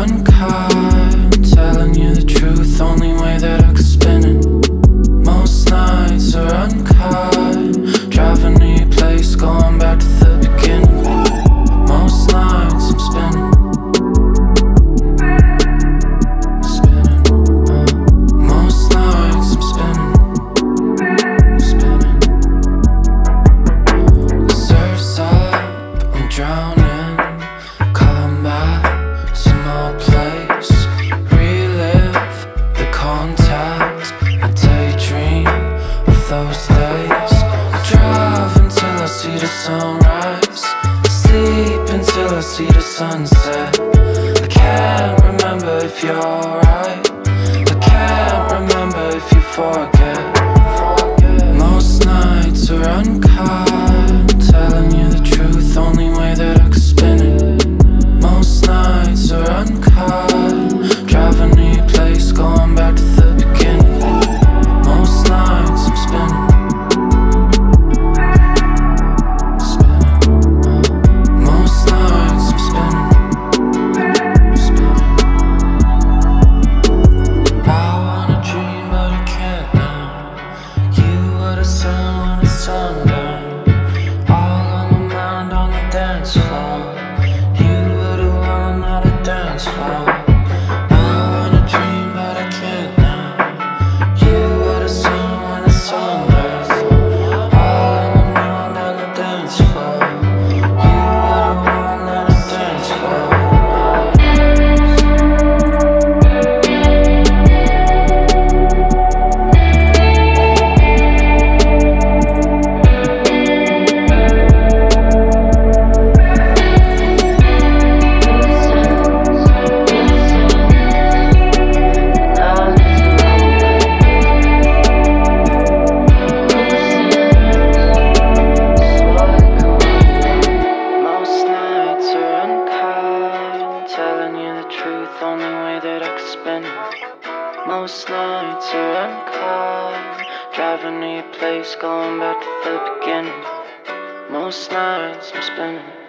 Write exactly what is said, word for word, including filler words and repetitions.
unkind, telling you the truth, only way that I could spin it. Most nights are unkind, driving to your place, going back to the beginning. Most nights I'm spinning, spinning, uh. Most nights I'm spinning, spinning. The surf's up, I'm drowning, come back to my place, relive the contact, I daydream of those days. I drive until I see the sunrise, sleep until I see the sunset. I can't remember if you're alright, I can't remember if you forget. Most nights are unkind, telling you the truth, only way that I could spin it. Most nights are unkind, driving to your place, going back to the beginning. Most nights I'm spinning, spinning, uh. Most nights I'm spinning, spinning. I wanna dream but I can't now. You are the sun when it's sundown, all on my mind on the dance floor. You were the one at the dance floor. I wanna dream but I can't now. You are the sun when the sun does, all on my mind on the dance floor. You were the one at the dance floor. Most nights are unkind, telling you the truth, only way that I could spin it. Most nights are unkind, driving to your place, going back to the beginning. Most nights I'm spinning.